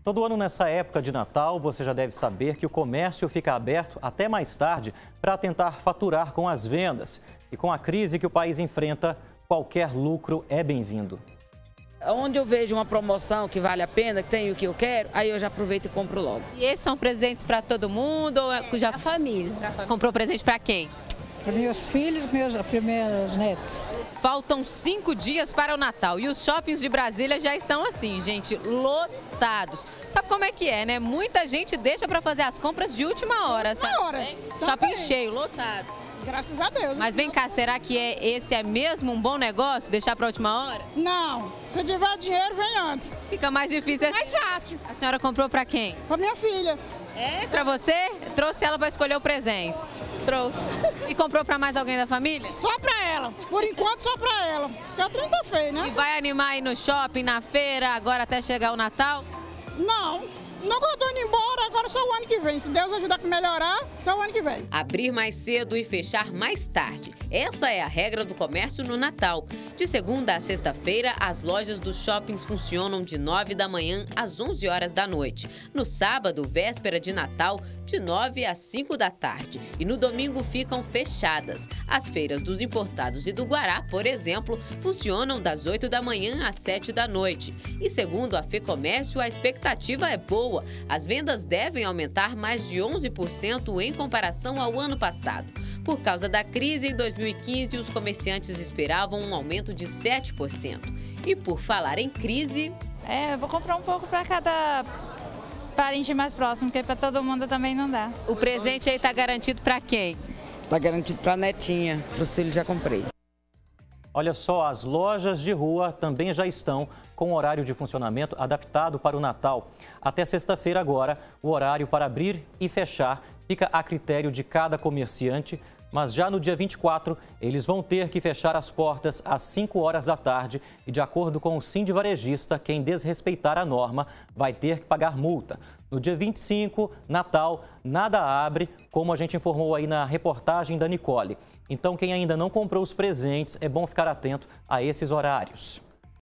Todo ano nessa época de Natal, você já deve saber que o comércio fica aberto até mais tarde para tentar faturar com as vendas. E com a crise que o país enfrenta, qualquer lucro é bem-vindo. Onde eu vejo uma promoção que vale a pena, que tem o que eu quero, aí eu já aproveito e compro logo. E esses são presentes para todo mundo? Ou já... A família. Comprou presente para quem? Para meus filhos, meus netos. Faltam 5 dias para o Natal e os shoppings de Brasília já estão assim, gente, lotados. Sabe como é que é, né? Muita gente deixa para fazer as compras de última hora. Na hora. Shopping cheio, lotado. Graças a Deus. Mas vem cá, será que esse é mesmo um bom negócio, deixar para a última hora? Não, se tiver dinheiro, vem antes. Fica mais difícil. Mais fácil. A senhora comprou para quem? Para minha filha. É, para você? Trouxe ela para escolher o presente? Trouxe. E comprou para mais alguém da família? Só para ela. Por enquanto, só para ela. Porque a trem tá feio, né? E vai animar aí no shopping, na feira, agora até chegar o Natal? Não. Não, eu tô indo embora, agora só o ano que vem. Se Deus ajudar a melhorar, só o ano que vem. Abrir mais cedo e fechar mais tarde. Essa é a regra do comércio no Natal. De segunda a sexta-feira, as lojas dos shoppings funcionam de 9 da manhã às 11 horas da noite. No sábado, véspera de Natal, de 9 às 5 da tarde. E no domingo ficam fechadas. As feiras dos importados e do Guará, por exemplo, funcionam das 8 da manhã às 7 da noite. E segundo a FEComércio, a expectativa é boa. As vendas devem aumentar mais de 11% em comparação ao ano passado. Por causa da crise, em 2015, os comerciantes esperavam um aumento de 7%. E por falar em crise... eu vou comprar um pouco para cada parente mais próximo, porque para todo mundo também não dá. O presente aí está garantido para quem? Está garantido para a netinha, para os filhos já comprei. Olha só, as lojas de rua também já estão com o horário de funcionamento adaptado para o Natal. Até sexta-feira agora, o horário para abrir e fechar fica a critério de cada comerciante, mas já no dia 24, eles vão ter que fechar as portas às 5 horas da tarde e, de acordo com o Sindivarejista, quem desrespeitar a norma vai ter que pagar multa. No dia 25, Natal, nada abre, como a gente informou aí na reportagem da Nicole. Então, quem ainda não comprou os presentes, é bom ficar atento a esses horários.